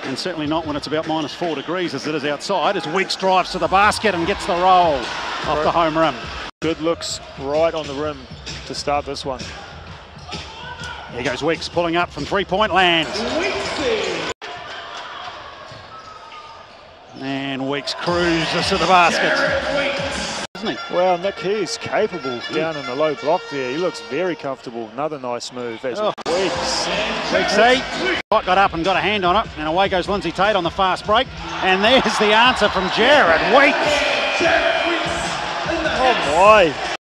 and certainly not when it's about -4 degrees as it is outside, as Weeks drives to the basket and gets the roll off the home rim. Good looks right on the rim to start this one. Here goes Weeks pulling up from three-point land. And Weeks cruises to the basket. Isn't he? Well, Nick, he's capable down in the low block there. He looks very comfortable. Another nice move as Weeks. Weeks got up and got a hand on it, and away goes Lindsay Tate on the fast break. And there's the answer from Jarrad Weeks. Oh my.